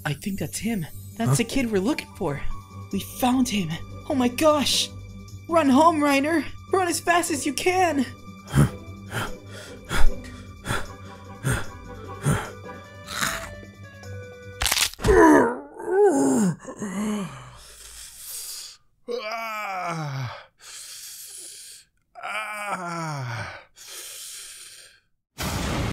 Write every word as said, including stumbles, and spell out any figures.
I think that's him. That's huh? the kid we're looking for. We found him. Oh my gosh! Run home, Reiner! Run as fast as you can! Ah!